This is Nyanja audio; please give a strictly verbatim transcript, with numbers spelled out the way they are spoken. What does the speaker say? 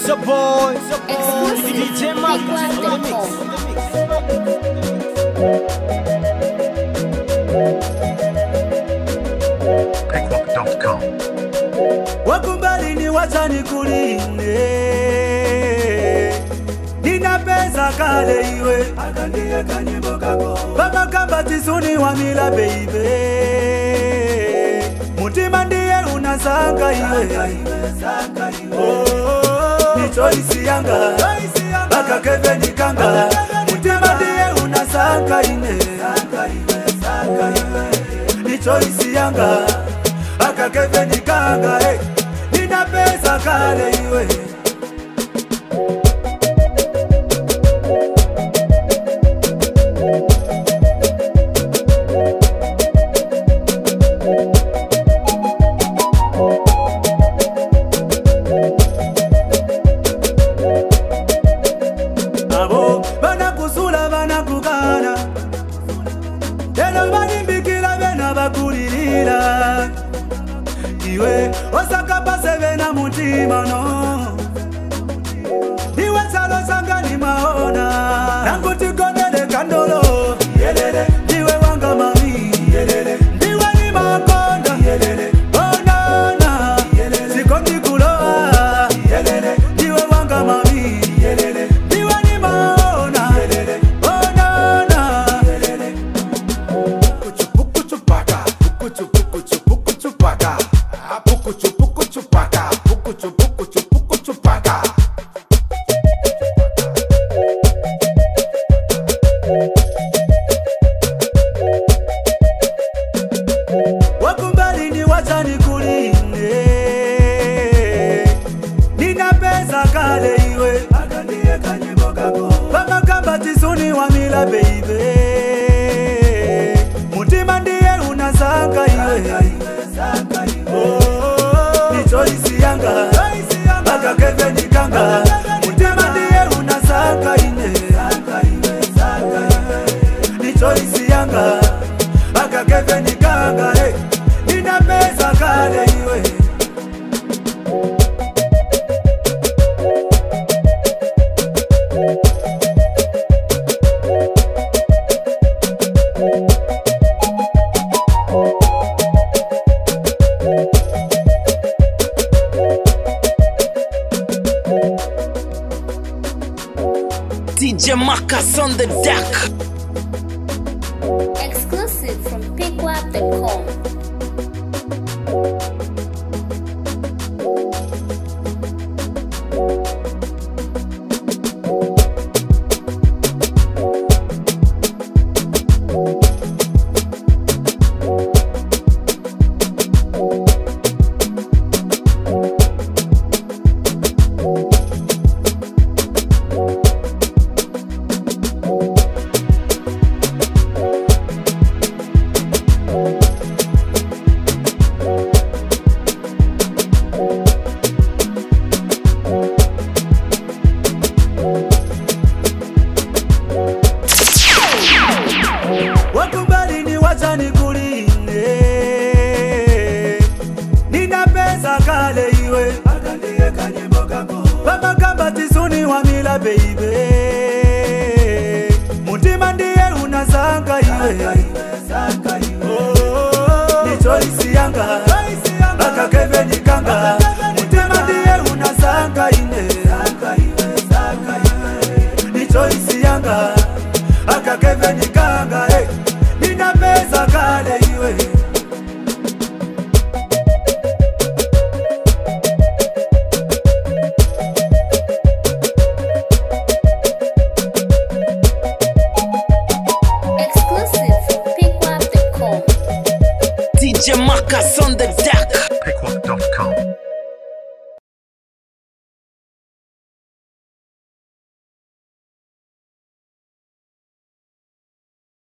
It's a boy, it's a boy. D J Marcus on the mix. Pickwalk dot com. Wakumbali ni wachani kulinde, nina pesa kale iwe akandiye kanyimbo kako baba kamba tisuni wa mila baby, mutima ndiye unasanga iwe oh, ni choice yanga baka keve nikanga, mutima ndiye unasanga ine ni choice yanga baka keve nikanga, hey. Nina pesa kale iwe abo bana kusula bana kugana tena bani mbikila bena bakulilila iwe osaka paseve na mutima no niwe salo sanga ni maona nangu tikonele kandolo yelele niwe wanga mami yelele niwe ni makonda yelele onana yelele sikondi kuloa yelele niwe wanga mami yelele niwe ni maona yelele onana yelele kuchu kuchu paka kuchu kuchu kuchu paka pukuchu pukuchu paka pukuchu pukuchu pukuchu paka wakumbali ni wachani kulinde, nina pesa kale iwe akandiye kanyimbo kako baba kamba tisuni wa mila baby, mutima ndiye unasanga iwe oh, ni choice yanga baka keve nikanga, mutima ndiye unasanga ine ni choice yanga baka keve nikanga, hey. Nina pesa kale iwe D J Marcus on the deck. Exclusive from pickwalk dot com. wakumbali ni wachani kulinde, nina pesa kale iwe akandiye kanyimbo kako baba kamba tisuni wa mila baby, mutima ndiye unasanga iwe oh, ni choice yanga baka keve nikanga, mutima ndiye unasanga ine ni choice yanga baka keve nikanga, hey. Nina pesa kale iwe Exclusive from pickwalk dot com. D J Marcus on the